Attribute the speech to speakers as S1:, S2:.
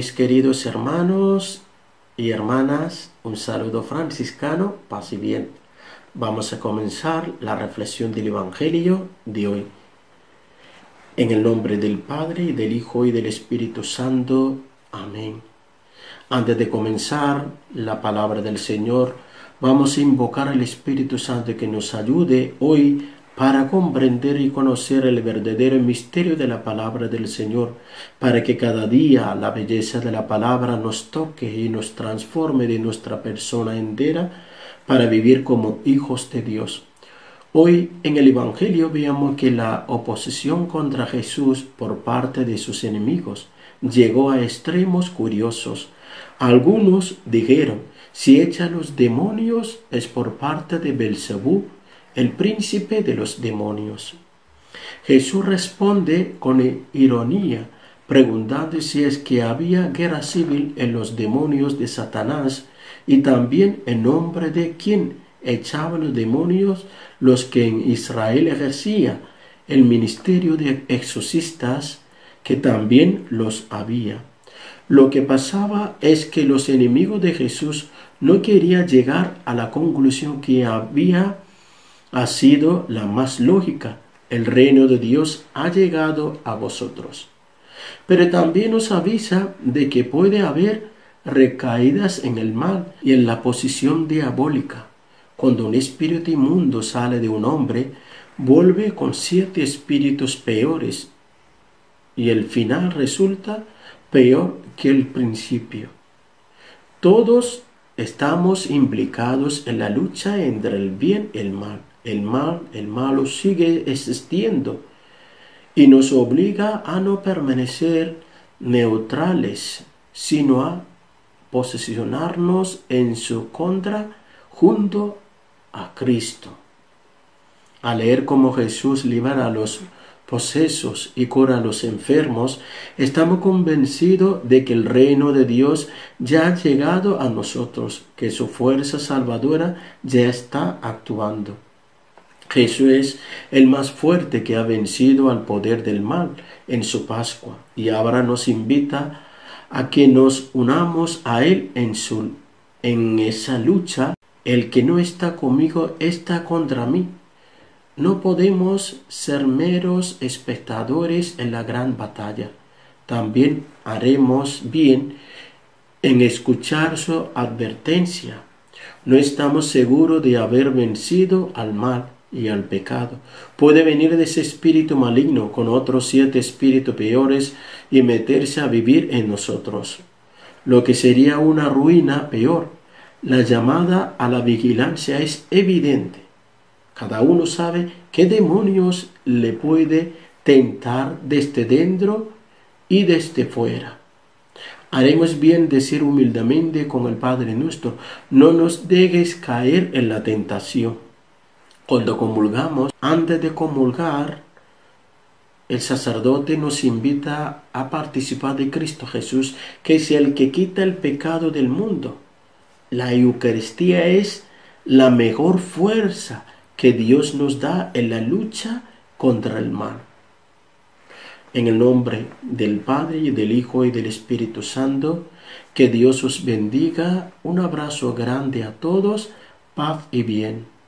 S1: mis queridos hermanos y hermanas, un saludo franciscano, paz y bien. Vamos a comenzar la reflexión del Evangelio de hoy. En el nombre del Padre, y del Hijo, y del Espíritu Santo. Amén. Antes de comenzar la palabra del Señor, vamos a invocar al Espíritu Santo que nos ayude hoy para comprender y conocer el verdadero misterio de la palabra del Señor, para que cada día la belleza de la palabra nos toque y nos transforme de nuestra persona entera para vivir como hijos de Dios. Hoy en el Evangelio veamos que la oposición contra Jesús por parte de sus enemigos llegó a extremos curiosos. Algunos dijeron: si echa los demonios es por parte de Belzebú, el príncipe de los demonios. Jesús responde con ironía, preguntando si es que había guerra civil en los demonios de Satanás y también en nombre de quién echaban los demonios los que en Israel ejercía el ministerio de exorcistas, que también los había. Lo que pasaba es que los enemigos de Jesús no querían llegar a la conclusión que había sido la más lógica: el reino de Dios ha llegado a vosotros. Pero también nos avisa de que puede haber recaídas en el mal y en la posición diabólica. Cuando un espíritu inmundo sale de un hombre, vuelve con 7 espíritus peores y el final resulta peor que el principio. Todos estamos implicados en la lucha entre el bien y el mal. El malo sigue existiendo y nos obliga a no permanecer neutrales, sino a posicionarnos en su contra junto a Cristo. Al leer cómo Jesús libera a los posesos y cura a los enfermos, estamos convencidos de que el reino de Dios ya ha llegado a nosotros, que su fuerza salvadora ya está actuando. Jesús es el más fuerte que ha vencido al poder del mal en su Pascua, y ahora nos invita a que nos unamos a Él en esa lucha. El que no está conmigo está contra mí. No podemos ser meros espectadores en la gran batalla. También haremos bien en escuchar su advertencia. No estamos seguros de haber vencido al mal y al pecado. Puede venir de ese espíritu maligno con otros 7 espíritus peores y meterse a vivir en nosotros, lo que sería una ruina peor. La llamada a la vigilancia es evidente. Cada uno sabe qué demonios le puede tentar desde dentro y desde fuera. Haremos bien decir humildemente con el Padre nuestro: no nos dejes caer en la tentación. Cuando comulgamos, antes de comulgar, el sacerdote nos invita a participar de Cristo Jesús, que es el que quita el pecado del mundo. La Eucaristía es la mejor fuerza que Dios nos da en la lucha contra el mal. En el nombre del Padre, y del Hijo, y del Espíritu Santo, que Dios os bendiga. Un abrazo grande a todos, paz y bien.